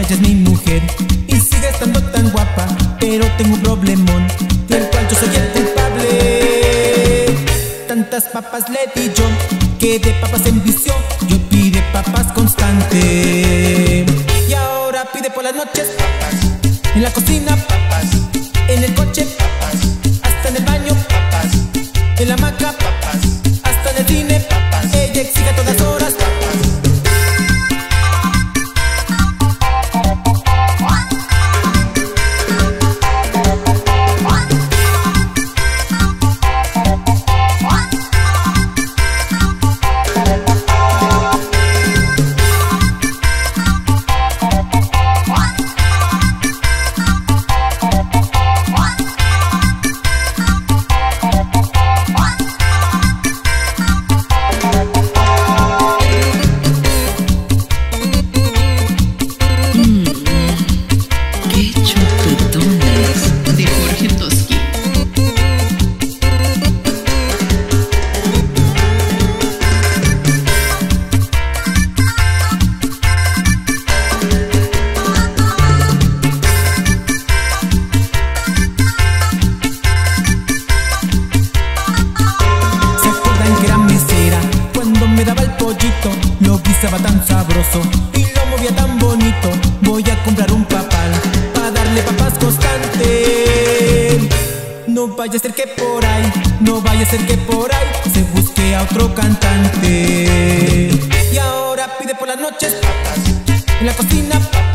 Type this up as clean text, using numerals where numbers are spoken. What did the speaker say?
ella es mi mujer y sigue estando tan guapa, pero tengo un problemón del cual yo soy el culpable. Tantas papas le di yo que de papas se envició. Yo pide papas constante y ahora pide por las noches papas, en la cocina papas, en el coche papas, hasta en el baño papas, en la hamaca papas, hasta en el cine papas. Ella exige a todas horas papas. Lo guisaba tan sabroso y lo movía tan bonito. Voy a comprar un papal para darle papas constante. No vaya a ser que por ahí, no vaya a ser que por ahí se busque a otro cantante. Y ahora pide por las noches papas, en la cocina papas,